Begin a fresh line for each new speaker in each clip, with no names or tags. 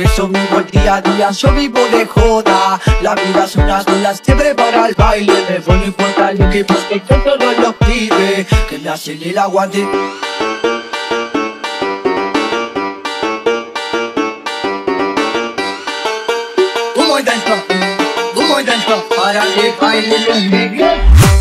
eso vivo el día a día, yo vivo de joda. La vida es unas bolas, siempre para el baile. Me voy, no importa lo que pase con todos los pibes que me hacen el aguante. Humo dentro, para que baile los pibes.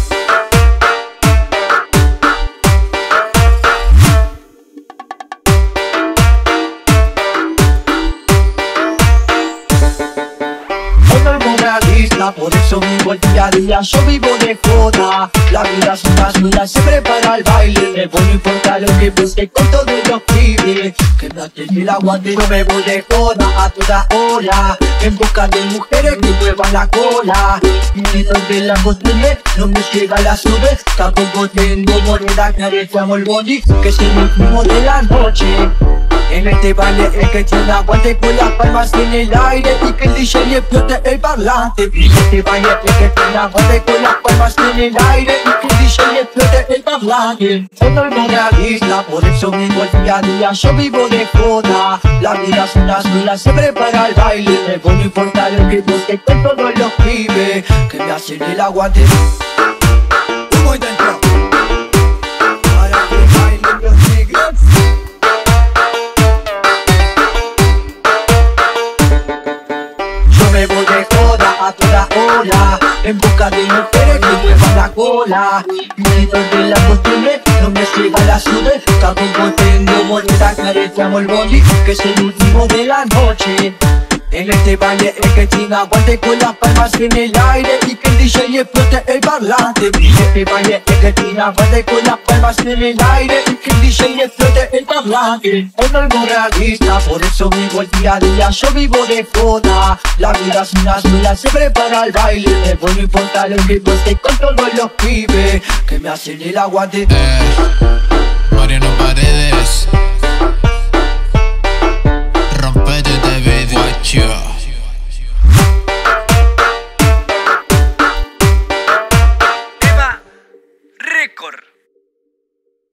Por eso vivo el día a día, yo vivo de joda. La vida es una sola, siempre para el baile. Me voy, no importa lo que busque con todos los pibes que me hacen el aguante. Yo me voy de joda a toda hora, en busca de mujeres que muevan la cola. Y donde la costumbre no me llega la sube. Tampoco tengo moneda, carezcamos el body, que es el último de la noche. En este baile el que tiene aguante con las palmas en el aire y que el DJ explote el parlante. En este baile el que tiene aguante con las palmas en el aire y que el DJ explote el parlante. Soy muy realista, por eso vivo el día a día, yo vivo de joda. La vida es una sola, siempre para el baile. Me voy, no importa lo que busque con todos los pibes que me hacen el aguante. Humo dentro, para que bailen los negros. Me voy de joda a toda hora, en busca de mujeres que muevan la cola. Y donde la costumbre no me llega la sube. Tampoco tengo moneda, carezcamos el body, que es el último de la noche. En este baile el que tiene aguante con las palmas en el aire y que el DJ explote el parlante. En este baile el que tiene aguante con las palmas en el aire y que el DJ explote el parlante. Soy muy realista, por eso vivo el día a día, yo vivo de joda. La vida es una sola, siempre para el baile. Me voy, no importa lo que cueste con todos los pibes que me hacen el aguante.
Mariano Paredes.